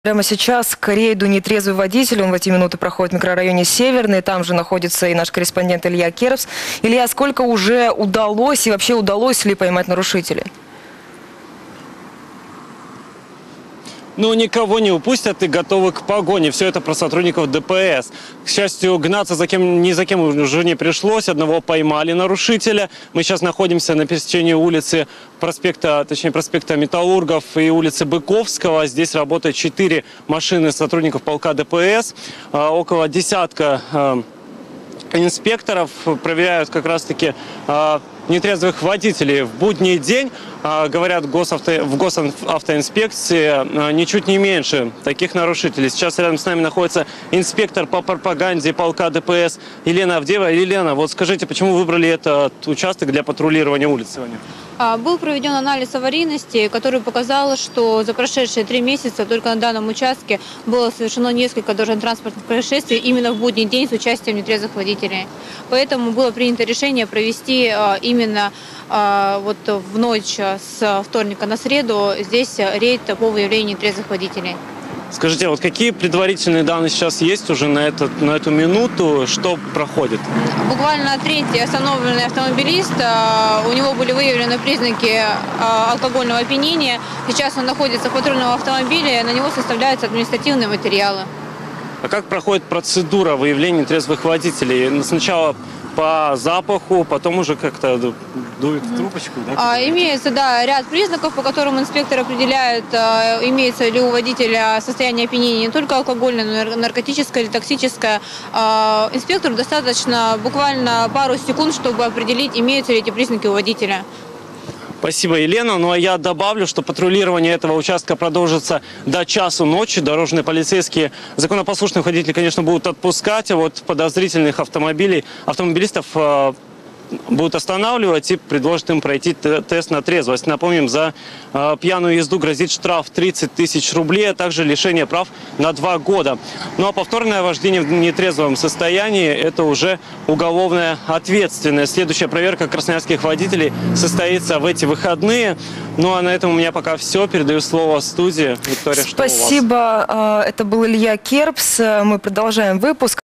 Прямо сейчас к рейду «Нетрезвый водитель». Он в эти минуты проходит в микрорайоне Северный. Там же находится и наш корреспондент Илья Керпс. Илья, сколько уже удалось и вообще удалось ли поймать нарушителей? Ну, никого не упустят и готовы к погоне. Все это про сотрудников ДПС. К счастью, гнаться ни за кем уже не пришлось. Одного поймали нарушителя. Мы сейчас находимся на пересечении улицы проспекта Металлургов и улицы Быковского. Здесь работают 4 машины сотрудников полка ДПС. Около десятка инспекторов проверяют как раз-таки нетрезвых водителей в будний день. Говорят, в госавтоинспекции ничуть не меньше таких нарушителей. Сейчас рядом с нами находится инспектор по пропаганде полка ДПС Елена Авдеева. Елена, вот скажите, почему выбрали этот участок для патрулирования улиц сегодня? Был проведен анализ аварийности, который показал, что за прошедшие 3 месяца только на данном участке было совершено несколько дорожно-транспортных происшествий именно в будний день с участием нетрезвых водителей. Поэтому было принято решение провести именно вот в ночь с вторника на среду здесь рейд по выявлению нетрезвых водителей. Скажите, вот какие предварительные данные сейчас есть уже на эту минуту, что проходит? Буквально третий остановленный автомобилист, у него были выявлены признаки алкогольного опьянения. Сейчас он находится в патрульном автомобиле, на него составляются административные материалы. А как проходит процедура выявления нетрезвых водителей? Сначала по запаху, потом уже как-то дует в трубочку? Да? Имеется, ряд признаков, по которым инспектор определяет, имеется ли у водителя состояние опьянения не только алкогольное, но и наркотическое или токсическое. Инспектору достаточно буквально пару секунд, чтобы определить, имеются ли эти признаки у водителя. Спасибо, Елена. Ну а я добавлю, что патрулирование этого участка продолжится до часу ночи. Дорожные полицейские законопослушных водителей, конечно, будут отпускать, а вот подозрительных автомобилистов будут останавливать и предложат им пройти тест на трезвость. Напомним, за пьяную езду грозит штраф 30 тысяч рублей, а также лишение прав на 2 года. Ну а повторное вождение в нетрезвом состоянии – это уже уголовная ответственность. Следующая проверка красноярских водителей состоится в эти выходные. Ну а на этом у меня пока все. Передаю слово студии. Виктория, что у вас? Спасибо. Это был Илья Керпс. Мы продолжаем выпуск.